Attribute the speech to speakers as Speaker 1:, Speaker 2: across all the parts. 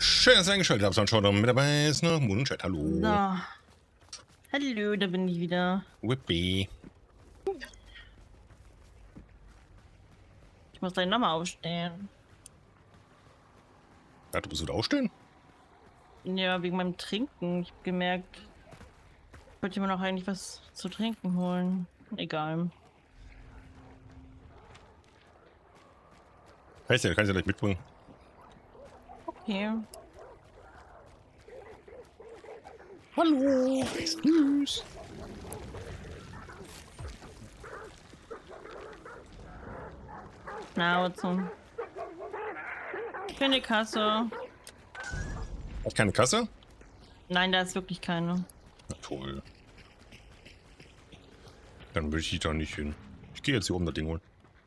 Speaker 1: Schön, dass ihr eingeschaltet habt. Schaut mit dabei ist noch Moonshot. Hallo.
Speaker 2: So. Hallo, da bin ich wieder.
Speaker 1: Whippy.
Speaker 2: Ich muss deinen nochmal aufstellen.
Speaker 1: Ja, du musst wieder aufstehen?
Speaker 2: Ja, wegen meinem Trinken. Ich hab gemerkt, ich wollte mir noch eigentlich was zu trinken holen. Egal.
Speaker 1: Heißt ja, kannst du gleich mitbringen.
Speaker 2: Okay.
Speaker 1: Hallo. Tschüss.
Speaker 2: Na, Watson. Ich bin die Kasse.
Speaker 1: Hast keine Kasse?
Speaker 2: Nein, da ist wirklich keine.
Speaker 1: Na toll. Dann will ich da nicht hin. Ich gehe jetzt hier oben das Ding holen.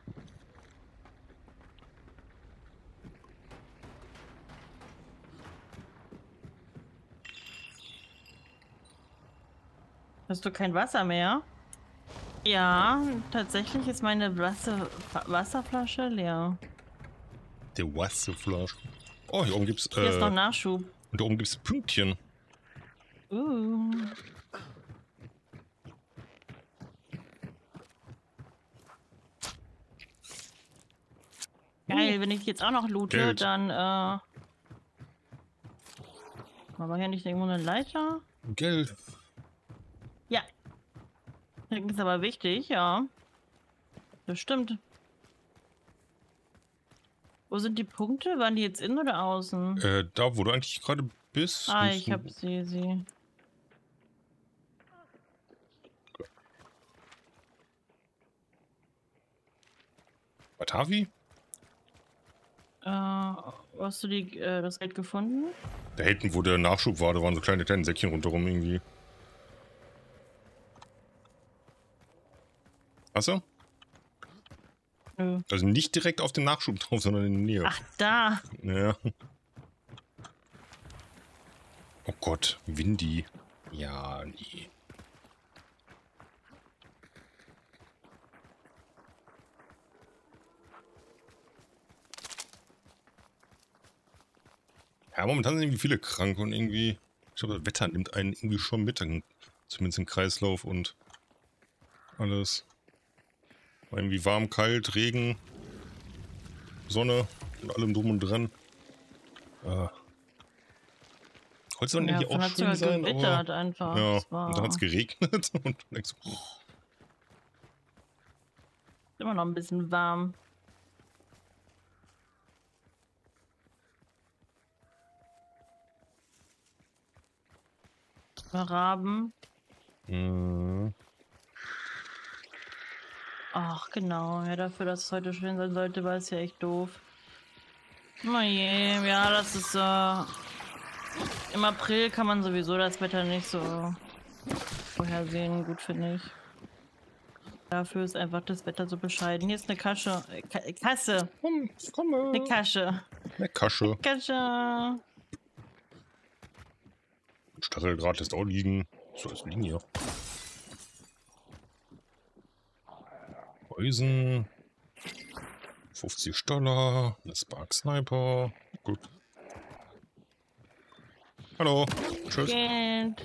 Speaker 2: Hast du kein Wasser mehr? Ja, tatsächlich ist meine Wasserflasche leer.
Speaker 1: Der Wasserflasche. Oh, hier oben gibt's.
Speaker 2: Hier ist noch Nachschub.
Speaker 1: Und da oben gibt's Pünktchen.
Speaker 2: Geil, wenn ich jetzt auch noch loote,
Speaker 1: Geld.
Speaker 2: dann aber hier nicht irgendwo eine Leiter?
Speaker 1: Geld.
Speaker 2: Ja. Das ist aber wichtig, ja. Das stimmt. Wo sind die Punkte? Waren die jetzt innen oder außen?
Speaker 1: Da, wo du eigentlich gerade bist.
Speaker 2: Ah, ich hab sie.
Speaker 1: Batavi?
Speaker 2: Hast du das Geld gefunden?
Speaker 1: Da hinten, wo der Nachschub war, da waren so kleine Säckchen rundherum irgendwie. Hast du?
Speaker 2: Nö.
Speaker 1: Also nicht direkt auf den Nachschub drauf, sondern in der Nähe.
Speaker 2: Ach, da.
Speaker 1: Ja. Oh Gott, Windy. Ja, nee. Ja, momentan sind irgendwie viele krank und irgendwie, ich glaube, das Wetter nimmt einen irgendwie schon mit, zumindest im Kreislauf und alles. War irgendwie warm, kalt, Regen, Sonne und allem drum und dran. Heute soll
Speaker 2: Ja,
Speaker 1: eigentlich auch
Speaker 2: hat's
Speaker 1: schön
Speaker 2: sogar
Speaker 1: sein,
Speaker 2: gewittert
Speaker 1: aber
Speaker 2: einfach.
Speaker 1: ja,
Speaker 2: Es war
Speaker 1: und dann hat es geregnet und du denkst,
Speaker 2: immer noch ein bisschen warm. Raben. Ach, genau. Ja, dafür, dass es heute schön sein sollte, war es ja echt doof. Oh je, ja, das ist im April kann man sowieso das Wetter nicht so vorhersehen. Gut, finde ich. Dafür ist einfach das Wetter so bescheiden. Hier ist eine Kasse. Kasse.
Speaker 1: Komme.
Speaker 2: Eine Kasche.
Speaker 1: Eine Kasche.
Speaker 2: Kasche.
Speaker 1: Stacheldraht lässt auch liegen. So, das liegen hier. Poison. 50 $. Eine Spark Sniper. Gut. Hallo. Tschüss.
Speaker 2: Geld.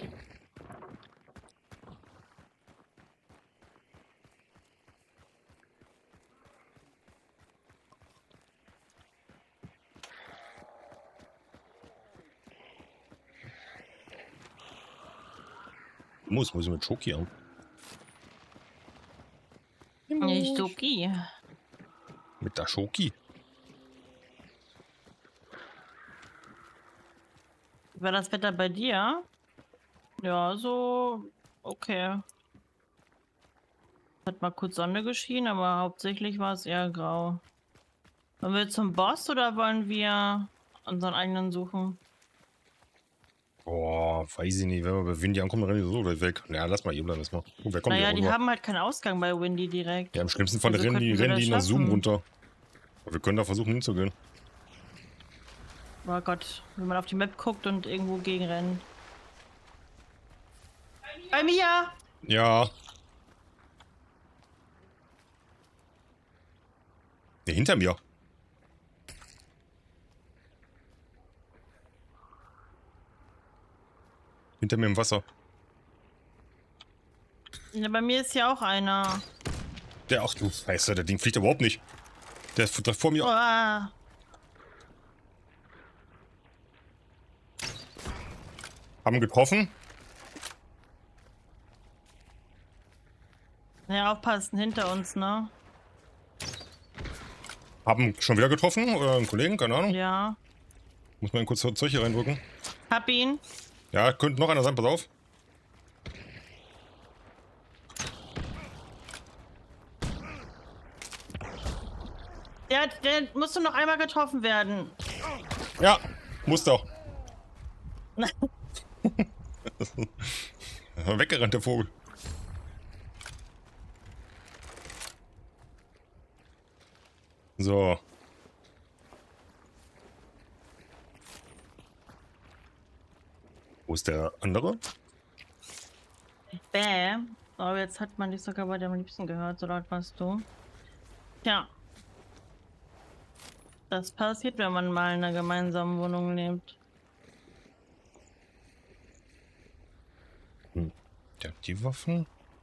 Speaker 1: Muss ich mit Schoki haben.
Speaker 2: Nicht okay.
Speaker 1: Mit der Schoki.
Speaker 2: War das Wetter bei dir? Ja, so okay. Hat mal kurz Sonne geschienen, aber hauptsächlich war es eher grau. Wollen wir zum Boss oder wollen wir unseren eigenen suchen?
Speaker 1: Boah, weiß ich nicht. Wenn wir bei Windy ankommen, dann rennen die so weit weg. Ja, lass mal eben dann erstmal. Oh, wer kommt
Speaker 2: Naja,
Speaker 1: hier
Speaker 2: die
Speaker 1: rüber?
Speaker 2: haben halt keinen Ausgang bei Windy direkt.
Speaker 1: Ja, im schlimmsten Fall
Speaker 2: Also
Speaker 1: rennen die
Speaker 2: könnten wir das
Speaker 1: nach Zoom
Speaker 2: schaffen.
Speaker 1: runter. Aber wir können da versuchen hinzugehen.
Speaker 2: Oh Gott, wenn man auf die Map guckt und irgendwo gegenrennt. Bei mir!
Speaker 1: Ja. Ja, hinter mir. Hinter mir im Wasser.
Speaker 2: Ja, bei mir ist ja auch einer.
Speaker 1: Der, ach du Scheiße, der Ding fliegt überhaupt nicht. Der ist da vor mir.
Speaker 2: Oh.
Speaker 1: Haben getroffen.
Speaker 2: Ja, aufpassen, hinter uns, ne?
Speaker 1: Haben schon wieder getroffen. Oder einen Kollegen, keine Ahnung.
Speaker 2: Ja.
Speaker 1: Muss man kurz Zeug hier reindrücken.
Speaker 2: Hab ihn.
Speaker 1: Ja, könnte noch einer sein, pass auf.
Speaker 2: Der musste noch einmal getroffen werden.
Speaker 1: Ja, muss doch. Weggerannt, der Vogel. So. Wo ist der andere?
Speaker 2: Bäh. Aber jetzt hat man dich sogar bei dem Liebsten gehört, so laut warst du. Tja. Das passiert, wenn man mal in einer gemeinsamen Wohnung lebt.
Speaker 1: Der hat die Waffen.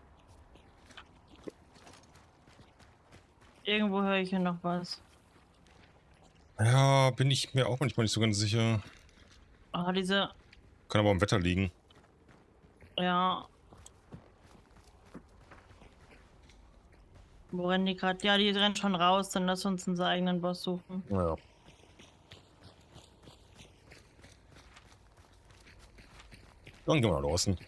Speaker 2: Irgendwo höre ich hier noch was.
Speaker 1: Ja, bin ich mir auch manchmal nicht so ganz sicher.
Speaker 2: Oh, diese...
Speaker 1: Kann aber am Wetter liegen.
Speaker 2: Ja. Wo rennen die gerade? Ja, die rennen schon raus, dann lass uns unseren eigenen Boss suchen.
Speaker 1: Ja. Dann gehen wir nach draußen.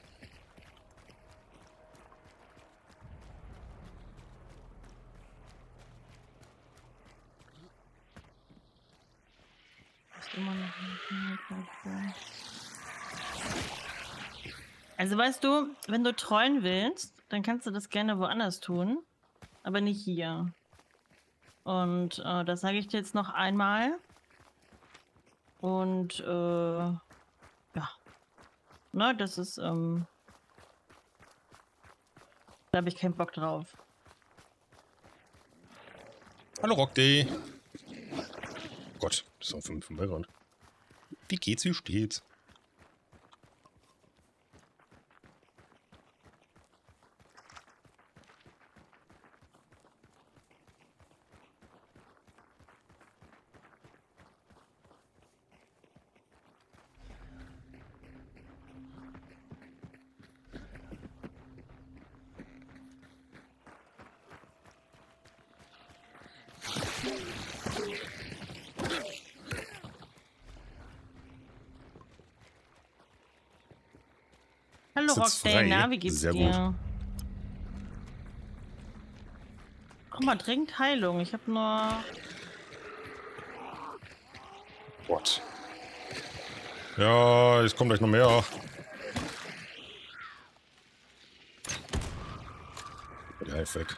Speaker 2: Ist immer noch ein... Also weißt du, wenn du trollen willst, dann kannst du das gerne woanders tun, aber nicht hier. Und das sage ich dir jetzt noch einmal. Und ja, ne, das ist, da habe ich keinen Bock drauf.
Speaker 1: Hallo Rockday. Gott, das ist auch vom Background. Wie geht's, wie steht's?
Speaker 2: Hallo
Speaker 1: Ist jetzt
Speaker 2: Rockday,
Speaker 1: frei.
Speaker 2: na, wie geht's
Speaker 1: Sehr
Speaker 2: dir?
Speaker 1: gut.
Speaker 2: Guck mal, dringend Heilung. Ich habe nur...
Speaker 1: Gott. Ja, jetzt kommt gleich noch mehr. Der Heif weg.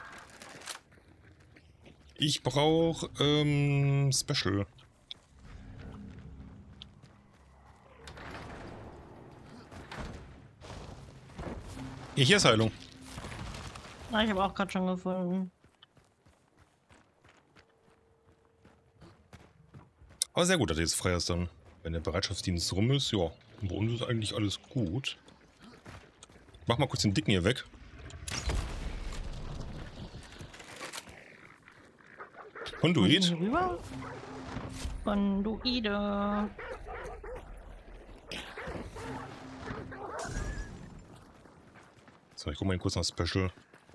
Speaker 1: Ich brauche Special. Hier ist Heilung.
Speaker 2: Ah, ich habe auch gerade schon gefunden.
Speaker 1: Aber sehr gut, dass du jetzt frei hast dann. Wenn der Bereitschaftsdienst rum ist, ja. Bei uns ist eigentlich alles gut. Mach mal kurz den Dicken hier weg. Konduit.
Speaker 2: Rüber? Konduide.
Speaker 1: So, ich guck mal kurz nach Special.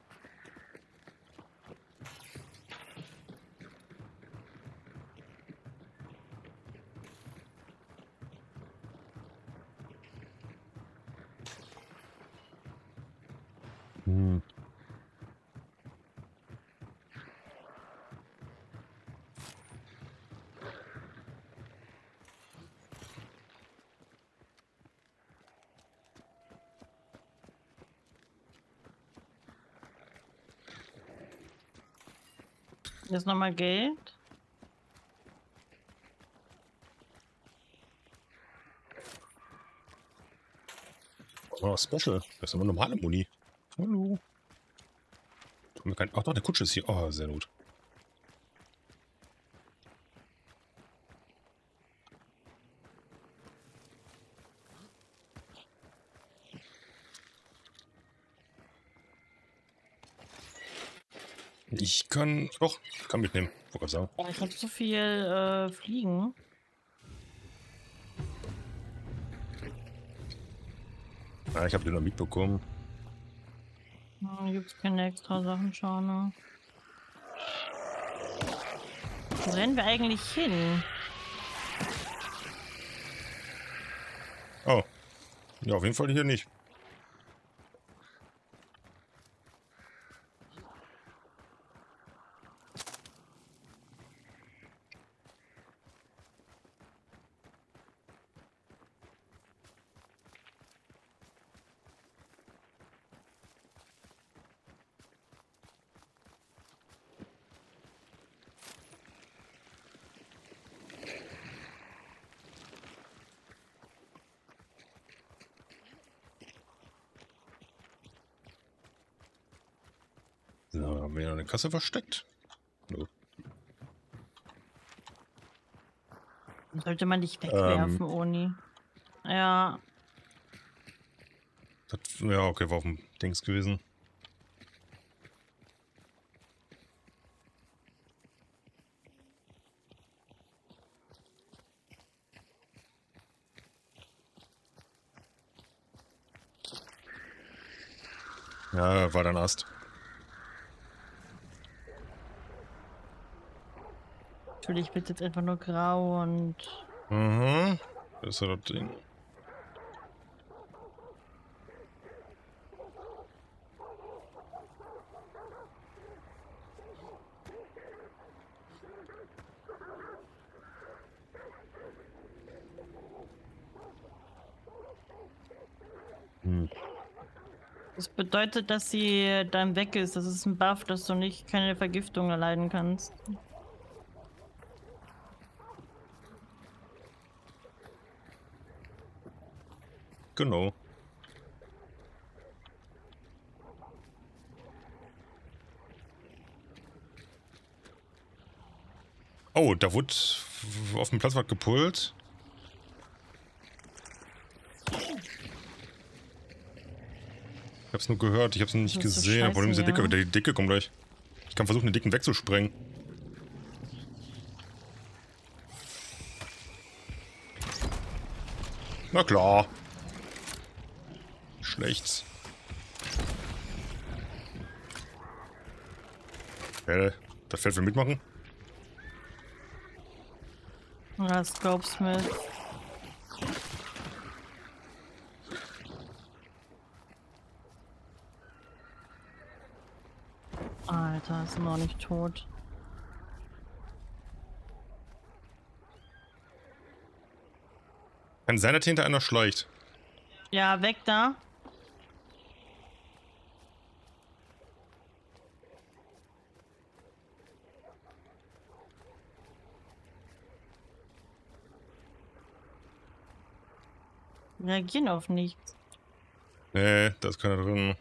Speaker 2: Jetzt nochmal Geld.
Speaker 1: Oh, Special. Das ist aber normale Muni. Hallo. Ach doch, der Kutsche ist hier. Oh, sehr gut. Ich kann. Doch, ich kann mitnehmen. Wollte gerade sagen.
Speaker 2: Oh, ich habe so viel Fliegen.
Speaker 1: Ja, ich habe Dynamit bekommen.
Speaker 2: Hier gibt es keine extra Sachen, schau, ne? Wo rennen wir eigentlich hin?
Speaker 1: Oh. Ja, auf jeden Fall hier nicht. So, haben wir ja eine Kasse versteckt. So.
Speaker 2: Sollte man dich wegwerfen, Oni? Ja.
Speaker 1: Ja, okay, war auf dem Dings gewesen. Ja, war dann Ast.
Speaker 2: Natürlich wird jetzt einfach nur grau und...
Speaker 1: Mhm. Das ist ja das Ding. Hm.
Speaker 2: Das bedeutet, dass sie dann weg ist. Das ist ein Buff, dass du nicht keine Vergiftung erleiden kannst.
Speaker 1: Genau. Oh, da wurde auf dem Platz was gepult. Ich hab's nur gehört, ich hab's nicht
Speaker 2: Das ist so
Speaker 1: gesehen. Vor allem
Speaker 2: scheiße,
Speaker 1: diese Dicke,
Speaker 2: ja.
Speaker 1: die Dicke kommt gleich. Ich kann versuchen, den Dicken wegzusprengen. Na klar. Schlecht. Das Feld will mitmachen?
Speaker 2: Ja, Scopesmith. Alter, ist immer noch nicht tot.
Speaker 1: Kann sein, dass hinter einer schleicht.
Speaker 2: Ja, weg da. Reagieren auf nichts.
Speaker 1: Nee, da ist keiner drin.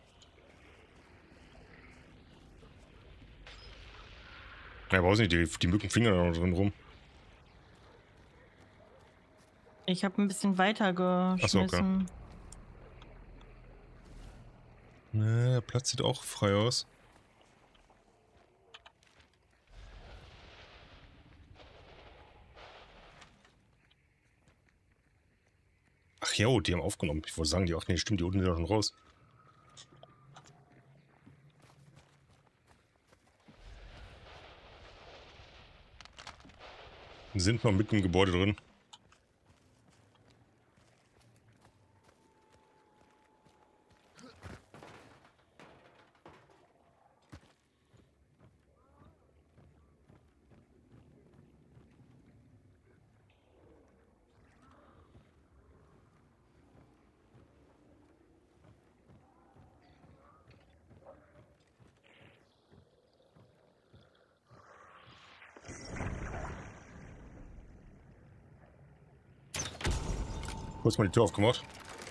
Speaker 1: Ja, brauchst nicht, die Mücken fliegen da noch drin rum.
Speaker 2: Ich habe ein bisschen weiter
Speaker 1: Achso, okay.
Speaker 2: geschmissen.
Speaker 1: Nee, der Platz sieht auch frei aus. Ach jo, die haben aufgenommen. Ich wollte sagen, ach nee, stimmt, die unten sind ja schon raus. Die sind noch mitten im Gebäude drin. Kurz mal die Tür aufgemacht.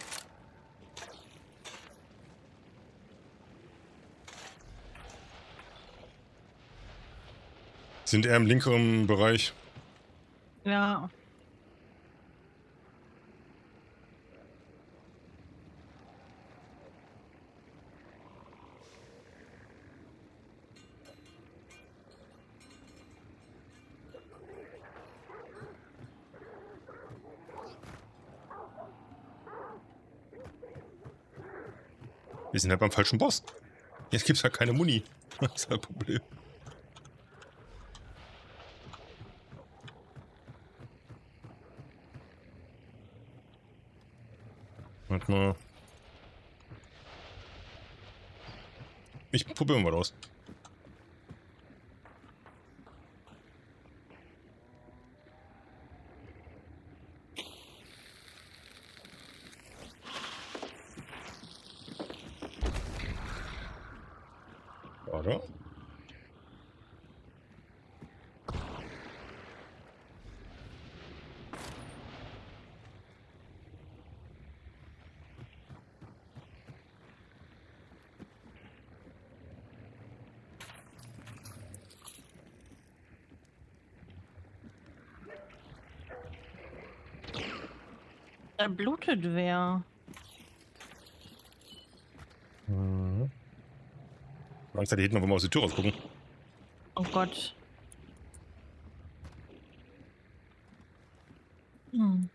Speaker 1: Sind eher im linkeren Bereich.
Speaker 2: Ja.
Speaker 1: Wir sind halt beim falschen Boss. Jetzt gibt's halt keine Muni. Das ist halt ein Problem. Warte mal. Ich probiere mal aus. Warte.
Speaker 2: Da blutet wer.
Speaker 1: Angst, da hinten, wo wir aus der Tür rausgucken.
Speaker 2: Oh Gott. Hm.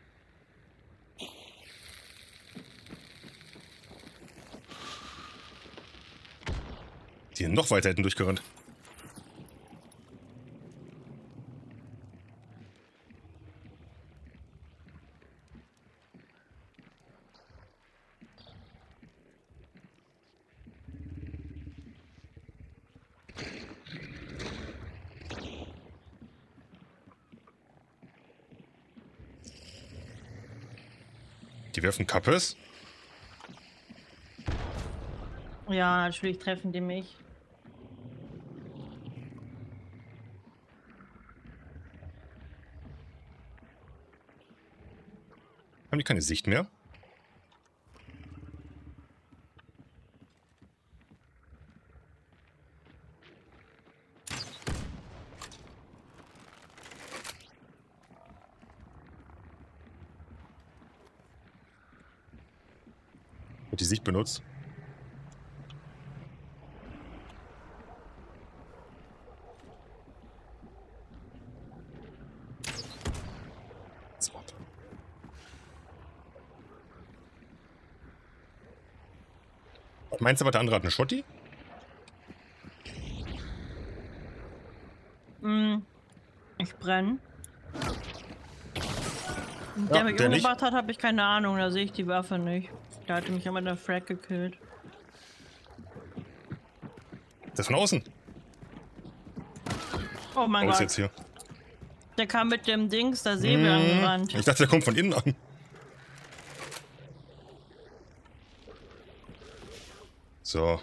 Speaker 1: Die sind noch weiter hinten durchgerannt. Die werfen Kappes.
Speaker 2: Ja, natürlich treffen die mich.
Speaker 1: Haben die keine Sicht mehr? Wird die Sicht benutzt? Meinst du aber, der andere hat eine Schotti?
Speaker 2: Ich brenne.
Speaker 1: Ja,
Speaker 2: Der mich
Speaker 1: der nicht.
Speaker 2: umgebracht hat, habe ich keine Ahnung. Da sehe ich die Waffe nicht. Da hatte mich immer der Frag gekillt.
Speaker 1: Das ist von außen.
Speaker 2: Oh mein
Speaker 1: Aus
Speaker 2: Gott.
Speaker 1: jetzt hier.
Speaker 2: Der kam mit dem Dings, der Säbel angerannt.
Speaker 1: Ich dachte, der kommt von innen an. So.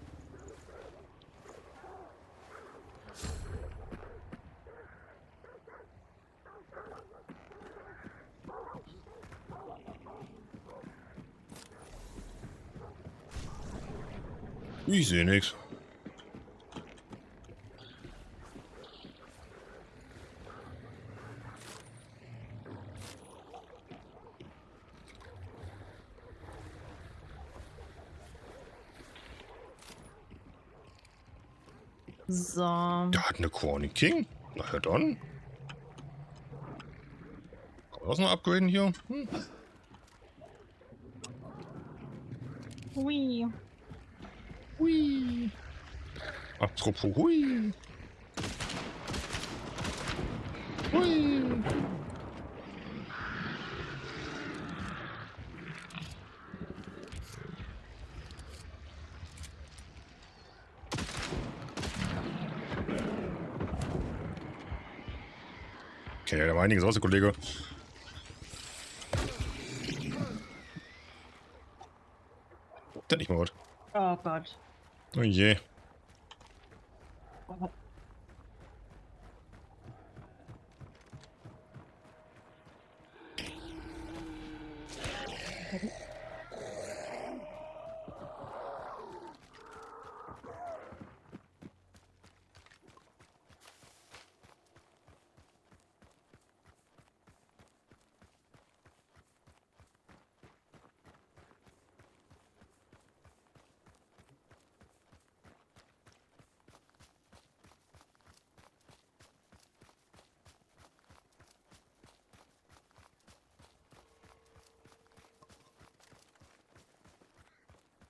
Speaker 1: Ich sehe nichts.
Speaker 2: So.
Speaker 1: Der hat eine Corny King. Na ja dann. Kann man das noch upgraden hier?
Speaker 2: Hui.
Speaker 1: Hui. Apropos hui. Hui. Okay, da war einiges aus, der Kollege. Der nicht mal was.
Speaker 2: Oh Gott.
Speaker 1: Oh je.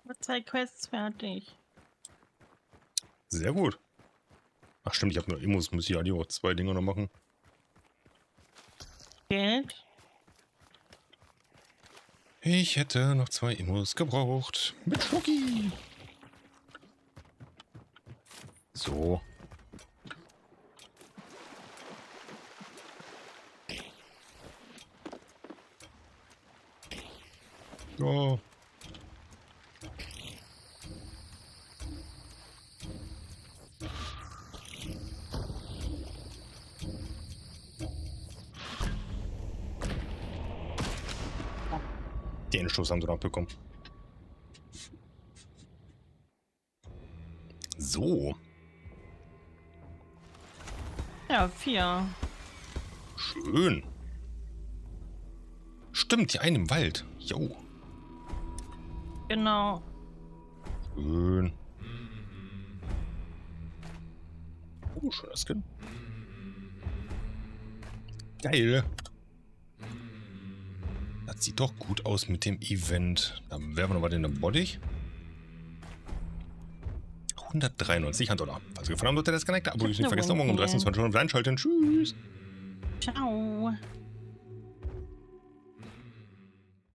Speaker 2: 2 Quests fertig.
Speaker 1: Sehr gut. Ach stimmt, ich habe nur Immos, muss ich ja die auch 2 Dinge noch machen.
Speaker 2: Geld?
Speaker 1: Ich hätte noch 2 Immos gebraucht. Mit Schoki. So. Ja. Den Stoß haben sie noch bekommen. So.
Speaker 2: Ja, 4.
Speaker 1: Schön. Stimmt, die eine im Wald. Jo.
Speaker 2: Genau.
Speaker 1: Schön. Oh, schöner Skin. Geil. Das sieht doch gut aus mit dem Event. Dann werfen wir noch was in den Bottich. 193 $100. Falls ihr gefallen habt, das Connector. Abonnieren nicht vergessen, morgen um 13 Uhr einschalten. Tschüss.
Speaker 2: Ciao.